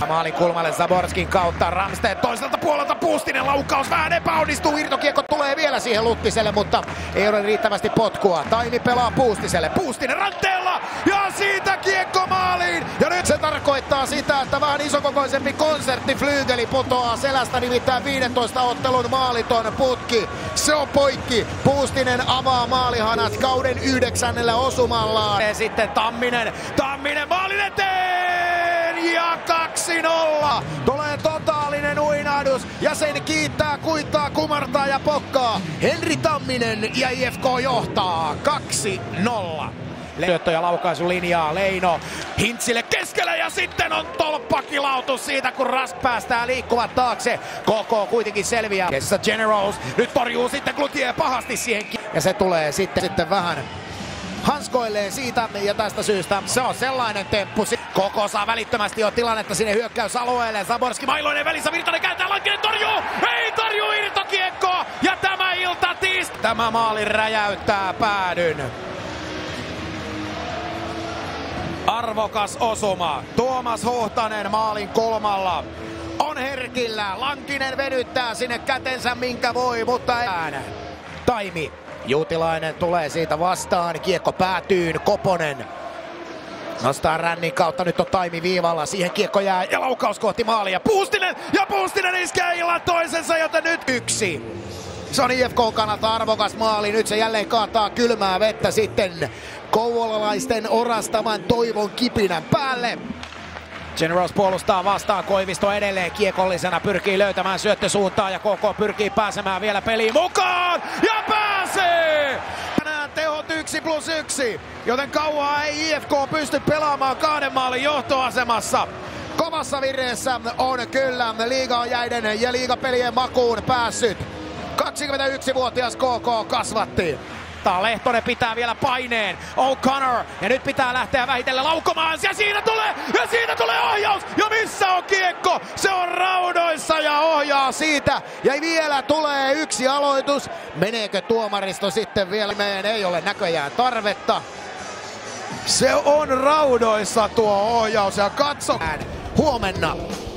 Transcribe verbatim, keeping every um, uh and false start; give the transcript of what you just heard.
Maalin kulmalle Zaborskin kautta, Ramstedt toiselta puolelta, Puustinen laukaus vähän epäonnistuu, irtokiekko tulee vielä siihen Luttiselle, mutta ei ole riittävästi potkua. Taimi pelaa Puustiselle, Puustinen ranteella ja siitä kiekko maaliin! Ja nyt se tarkoittaa sitä, että vähän isokokoisempi konserttiflygeli putoaa selästä, nimittäin viidentoista ottelun maaliton putki. Se on poikki, Puustinen avaa maalihanat kauden yhdeksännellä osumallaan. Ja sitten Tamminen, Tamminen maalin eteen ja kaksi nolla. Tulee totaalinen uinahdus ja sen kiittää, kuittaa, kumartaa ja pokkaa. Henri Tamminen ja I F K johtaa kaksi nolla. Syöttö ja laukaisu linjaa, Leino Hintzille keskelle ja sitten on tolppakilautus siitä, kun Rask päästää liikkuvat taakse. K K kuitenkin selviää. Kessa Generals nyt torjuu sitten Cloutier pahasti siihen. Ja se tulee sitten, sitten vähän hanskoilleen siitä ja tästä syystä se on sellainen temppu. K K saa välittömästi jo tilannetta sinne hyökkäysalueelle. Zaborski mailoinen välissä, Virtanen kääntää, Lankinen torjuu! Ei torjuu irtokiekkoa! Ja tämä ilta tiist. Tämä maali räjäyttää päädyn. Arvokas osuma. Tuomas Huhtanen maalin kolmalla. On herkillä. Lankinen venyttää sinne kätensä minkä voi, mutta äänä. Taimi. Juutilainen tulee siitä vastaan. Kiekko päätyyn. Koponen nostaa rännin kautta. Nyt on Taimi viivalla. Siihen kiekko jää ja laukaus kohti maalia. Puustinen ja Puustinen iskee illan toisensa, joten nyt yksi. Se on I F K kannalta arvokas maali. Nyt se jälleen kaataa kylmää vettä sitten kouvolalaisten orastaman toivon kipinän päälle. Generals puolustaa vastaan, Koivisto edelleen kiekollisena pyrkii löytämään syöttösuuntaa ja K K pyrkii pääsemään vielä peliin mukaan ja pääsee! Tänään tehot yksi plus yksi, joten kauaa ei I F K pysty pelaamaan kahden maalin johtoasemassa. Kovassa vireessä on kyllä liigajäiden ja liigapelien makuun päässyt. kaksikymmentäyksivuotias K K kasvatti. Lehtonen pitää vielä paineen. O'Connor. Ja nyt pitää lähteä vähitellen laukomaan. Ja siinä tulee! Ja siinä tulee ohjaus! Ja missä on kiekko? Se on raudoissa ja ohjaa siitä. Ja vielä tulee yksi aloitus. Meneekö tuomaristo sitten vielä? Meidän ei ole näköjään tarvetta. Se on raudoissa tuo ohjaus. Ja katso huomenna.